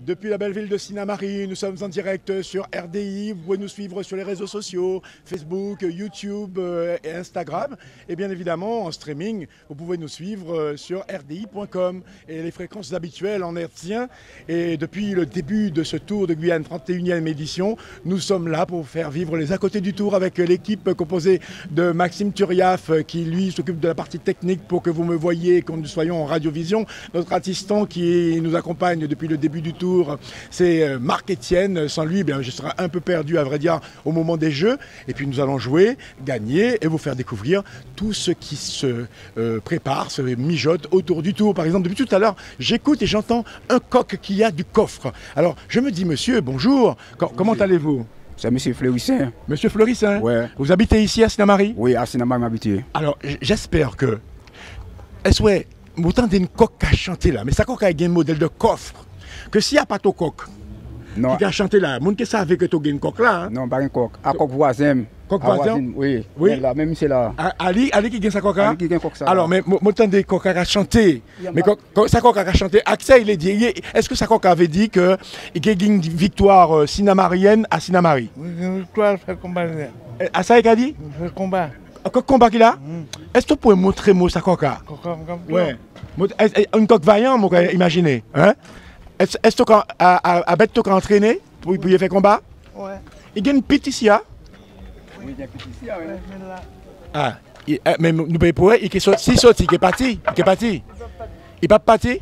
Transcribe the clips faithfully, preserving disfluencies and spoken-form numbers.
Depuis la belle ville de Sinnamary, nous sommes en direct sur R D I. Vous pouvez nous suivre sur les réseaux sociaux, Facebook, YouTube euh, et Instagram. Et bien évidemment, en streaming, vous pouvez nous suivre euh, sur R D I point com et les fréquences habituelles en hertzien. Et depuis le début de ce Tour de Guyane, trente et unième édition, nous sommes là pour faire vivre les à côté du Tour avec l'équipe composée de Maxime Turiaf qui lui s'occupe de la partie technique pour que vous me voyiez et que nous soyons en radiovision. Notre assistant qui nous accompagne depuis le début du Tour, c'est Marc Etienne. Sans lui, bien, je serai un peu perdu à vrai dire au moment des jeux. Et puis nous allons jouer, gagner et vous faire découvrir tout ce qui se euh, prépare, se mijote autour du Tour. Par exemple, depuis tout à l'heure, j'écoute et j'entends un coq qui a du coffre. Alors je me dis, monsieur, bonjour, Co comment allez-vous? C'est monsieur Fleurissin. Monsieur Fleurissin? Ouais. Vous habitez ici à Sinnamary? Oui, à Sinnamary, m'habitué. Alors j'espère que... Est-ce que vous entendez une coque à chanter là? Mais ça coque a un modèle de coffre. Que s'il n'y a pas ton coq non. qui a chanté là, moun qui savait que tu as une coq là. Hein? Non, pas un coq. Un coq voisin. Coq voisin? voisin? Oui. Oui. Là, même c'est là. Ali, Ali qui a sa coq là? Ali qui a un coq ça. Alors, mais moi des coq a chanté. Mais sa coq a chanté. Axel, il est dit. Est-ce que sa coq avait dit qu'il y a une victoire euh, sinnamarienne à Sinnamary? Oui, une victoire, fait combat. À ça, il a dit? Fait combat. Un combat qu'il a? Mm. Est-ce que tu peux montrer moi sa coq là? Ouais. Une coq vaillant, moi, imaginez. Hein? Est-ce que tu as bête entraîné pour y faire combat? Ouais. Il y a une petite ici, hein? Oui, il y a une petite ici, oui. Ah, il, mais nous payons pour elle, il est sorti, il est parti, il est parti. Il n'est pas parti?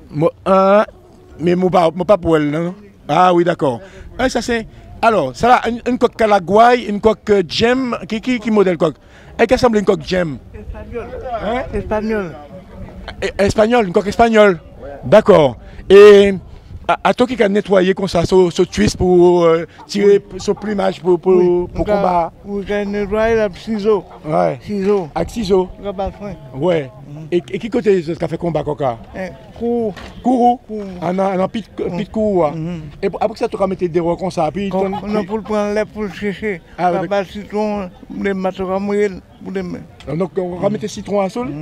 Ah, mais moi pas, pas pour elle, non? Ah oui, d'accord. Ah, ça c'est... Alors, ça là, une, une coque Calagouaï, une coque Gem, qui, qui, qui modèle coque? Elle qui ressemble à une coque Gem? Espagnol. Hein? Espagnol. Espagnol, une coque espagnole? D'accord. Et à, à toi qui a nettoyé comme ça, ce, ce twist pour euh, tirer oui. ce plumage pour, pour, oui. pour combat. Oui, on nettoyé avec ciseaux. Ouais. Ciseaux. Avec ciseaux. Ouais. Mm. Et, et qui côté ce qu'a fait combat coca? Eh, Kourou. Kourou. En un pit de kourou. Et après ça, tu vas mettre des rocs comme ça. Puis on a pour le prendre l'air pour le chercher. Ah, ouais. Pas citron, les matériaux moyens pour les mettre. Donc on va mettre citron à sol.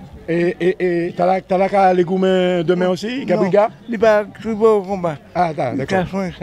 Et et tu as la légumes demain aussi, Gabriga? Il va au combat. Ah, d'accord.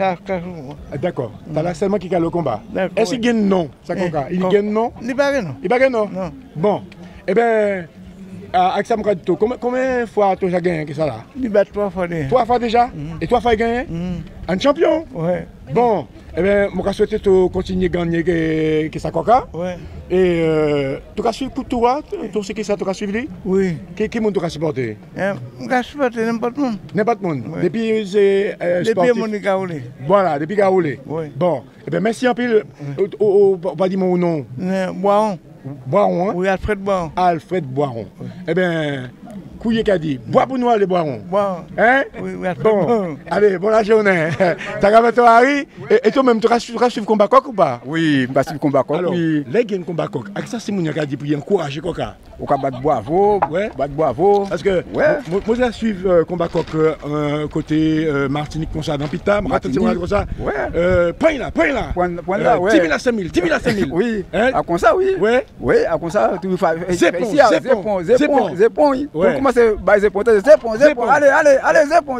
D'accord. Tu as là seulement qui a le combat. Est-ce qu'il y a un nom? Il y a un nom? Il n'y a pas de nom. Il n'y a pas de nom? Non. Bon. Eh bien, Axam Kadito, combien de fois tu as gagné ça là? Il bat trois fois déjà. Trois fois déjà? Et trois fois gagné? Un champion? Oui. Bon. Eh bien, je souhaite que continuer à gagner que, que ça coca. Oui. Et euh, tu as suivi pour toi, tout ce que ça tu as suivi? Oui. Qui qui tu as supporté? Je as supporté n'importe monde. N'importe monde. Oui. Depuis c'est euh, depuis mon Gaoulé. Voilà, depuis Gaoulé. Oui. Bon. Eh bien, merci un peu. Oui. On va dire mon nom. Boiron. Boiron, hein? Oui, Alfred Boiron. Alfred Boiron. Oui. Eh bien, Couillé qu'a dit, bois pour nous les Boiron. Boiron. Hein? Oui, oui, Alfred bon. Boiron. Allez, bonne journée. Tu as toi, Harry? Et toi-même, tu as suivi le combat coq ou pas? Oui, je suis le combat coq. Alors, oui. Les gains combat coq. Avec ça, c'est mon qui a dit pour encourager coq. Au cas de bravo, ouais. Battre bravo. Parce que ouais. moi, moi je suis euh, combat coq euh, côté euh, Martinique comme ça dans Pita, Martinique comme ça. Ouais. Euh, point là, point là. Point, point là, ouais. dix mille à cinq mille, dix mille à cinq mille. Oui. Hein? À comme ça, oui. Ouais. Oui, à comme ça, tu fais. Zépon, zépon, zépon, zépon. Pour commencer, bah zépon, zépon, zépon. Allez, allez, allez, zépon,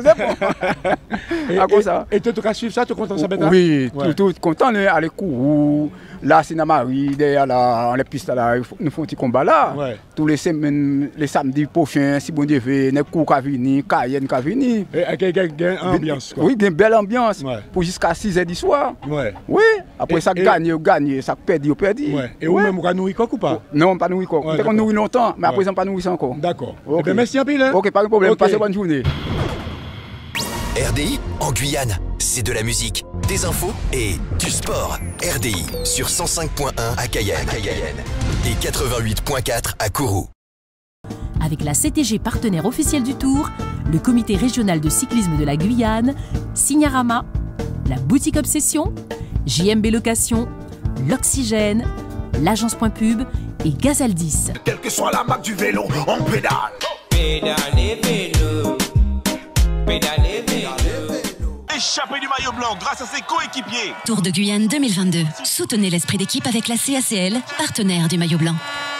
zépon. À comme ça. Et tu as suivi ça, tu es content ça maintenant? Oui, tout content, aller courir. Là, Sinnamary, derrière la, les pistes là, nous font un petit combat là. Ouais. Tous les semaines, les samedis prochains, si bon Dieu veut, les coups qui viennent, Cayenne qui viennent. Et avec une ambiance. Quoi. Oui, une belle ambiance. Ouais. Pour jusqu'à six heures du soir. Ouais. Oui. Après et, ça, gagne, gagne, ça perd, perdu. Ouais. Et vous même, vous nourrir coq ou pas? Non, pas nourrir coq. On nourrit longtemps, mais après, on pas nourrir encore. D'accord. Okay. Eh bien, merci un peu. Hein? Ok, pas de problème. Okay. Passez bonne journée. R D I en Guyane, c'est de la musique, des infos et du sport. R D I sur cent cinq point un à Cayenne, à Cayenne et quatre-vingt-huit point quatre à Kourou. Avec la C T G partenaire officielle du Tour, le comité régional de cyclisme de la Guyane, Signarama, la boutique Obsession, J M B Location, l'Oxygène, l'agence Point Pub et Gazaldis. Quelle que soit la marque du vélo, on pédale. Pédalez vélo. Pédalez vélo. Échappé du maillot blanc grâce à ses coéquipiers. Tour de Guyane deux mille vingt-deux. Soutenez l'esprit d'équipe avec la C A C L, partenaire du maillot blanc.